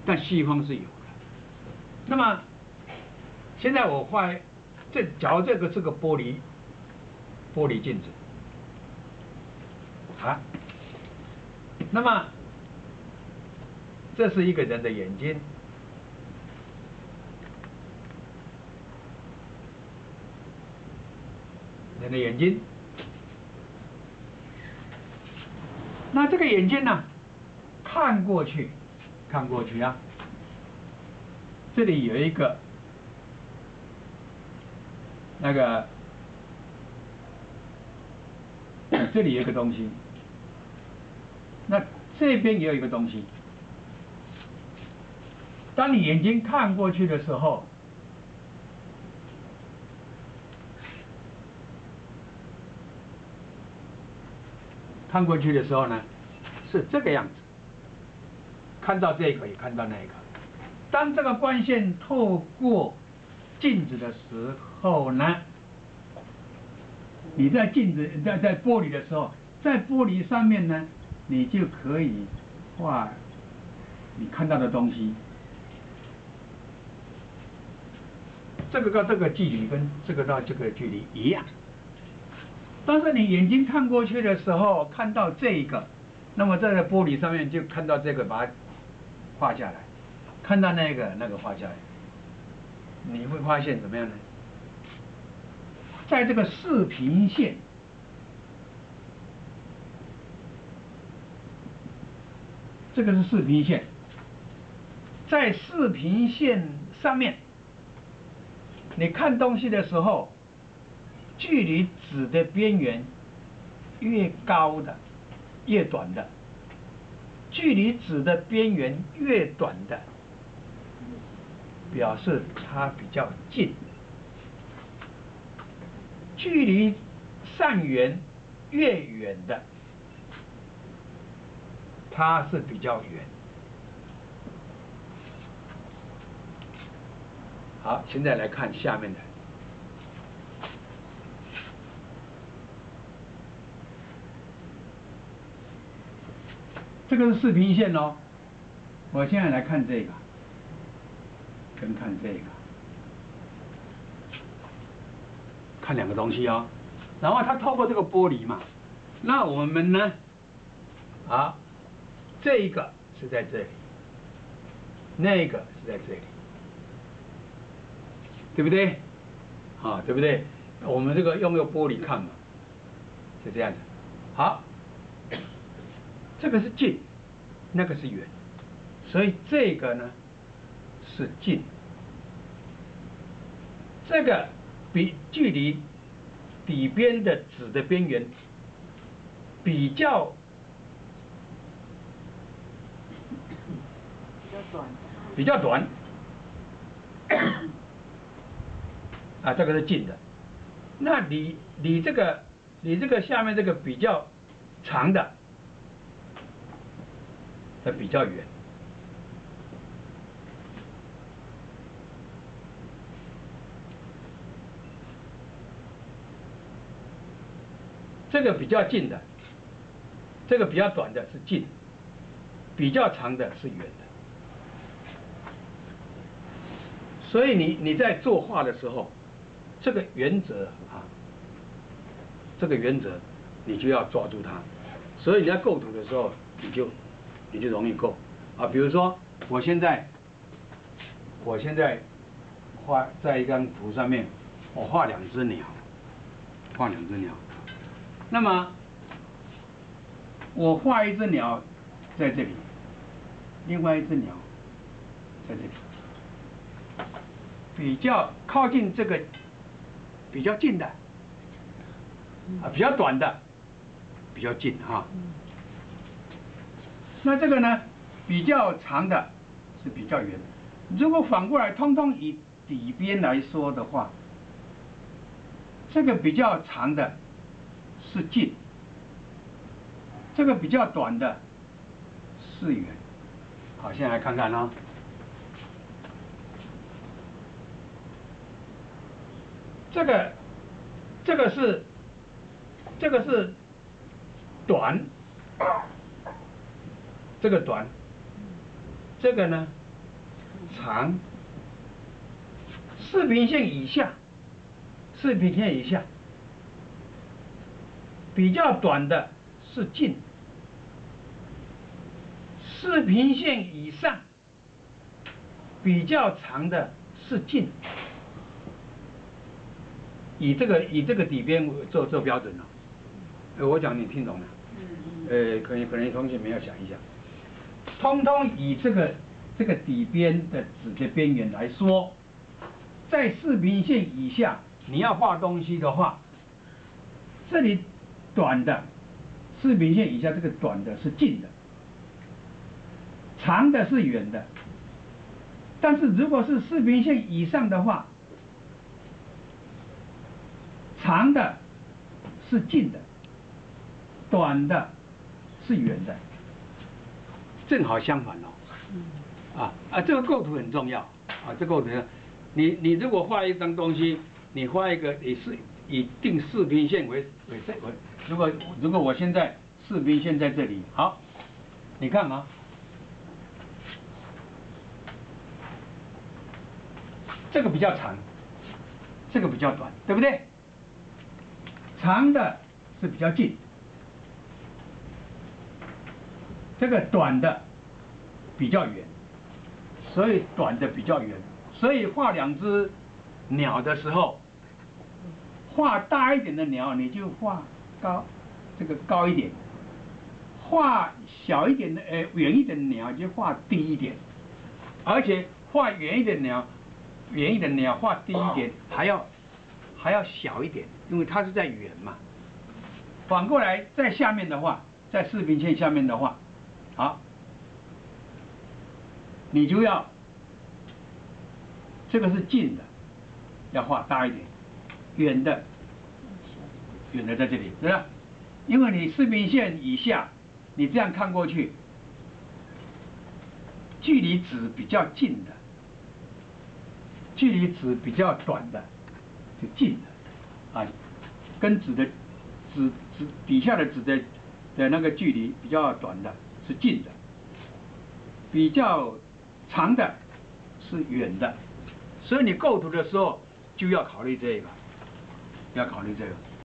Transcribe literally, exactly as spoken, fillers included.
但细缝是有的。那么现在我画这，假如这个是个玻璃玻璃镜子，啊，那么这是一个人的眼睛，人的眼睛。那这个眼睛呢，看过去，看过去啊，这里有一个那个，这里有一个东西，那这边也有一个东西。当你眼睛看过去的时候，看过去的时候呢，是这个样子，看到这个也看到那个。当这个光线透过镜子的时候呢，你在镜子在在玻璃的时候，在玻璃上面呢，你就可以画你看到的东西。这个到这个距离跟这个到这个距离一样。但是你眼睛看过去的时候，看到这个，那么在玻璃上面就看到这个，把它画下来；看到那个，那个画下来。你会发现怎么样呢？在这个视平线，这个是视平线，在视平线上面，你看东西的时候，距离纸的边缘越高的，越短的；距离纸的边缘越短的，表示它比较近；距离上缘越远的，它是比较远。好，现在来看下面的。这个是视平线哦，我现在来看这个，跟看这个，看两个东西哦。然后它透过这个玻璃嘛，那我们呢，啊，这一个是在这里，那个是在这里，对不对？啊，对不对？我们这个用个玻璃看嘛，是这样子。好。这个是近，那个是远，所以这个呢是近，这个比距离底边的纸的边缘比较比较短， 比较短，啊，这个是近的。那你你这个你这个下面这个比较长的。它比较远，这个比较近的，这个比较短的是近，比较长的是远的。所以你你在作画的时候，这个原则啊，这个原则你就要抓住它。所以你在构图的时候，你就。你就容易够啊，比如说我现在，我现在画在一张图上面，我画两只鸟，画两只鸟。那么我画一只鸟在这里，另外一只鸟在这里，比较靠近这个比较近的啊，比较短的比较近哈。那这个呢，比较长的是比较远。如果反过来，通通以底边来说的话，这个比较长的是近，这个比较短的是远。好，现在来看看啊，这个这个是这个是短。这个短，这个呢长，四平线以下，四平线以下，比较短的是近，四平线以上，比较长的是近。以这个以这个底边做做标准了、呃，我讲你听懂了？呃，可能可能同学们要想一下，通通以这个这个底边的纸的边缘来说，在四平线以下，你要画东西的话，这里短的四平线以下这个短的是近的，长的是远的。但是如果是四平线以上的话，长的是近的，短的是远的，正好相反哦。啊啊，这个构图很重要啊，这个构图，你你如果画一张东西，你画一个，你是以定四平线为为为，如果如果我现在四平线在这里，好，你看啊，这个比较长，这个比较短，对不对？长的是比较近，这个短的比较远，所以短的比较远。所以画两只鸟的时候，画大一点的鸟你就画高，这个高一点；画小一点的呃远一点的鸟就画低一点，而且画远一点的鸟，远一点的鸟画低一点，还要还要小一点，因为它是在远嘛。反过来，在下面的话，在四平线下面的话，好，你就要这个是近的，要画大一点；远的，远的在这里，是不是？因为你四平线以下，你这样看过去，距离纸比较近的，距离纸比较短的，就近的，啊，跟纸的纸纸底下的纸的的那个距离比较短的是近的，比较长的是远的，所以你构图的时候就要考虑这个，要考虑这个。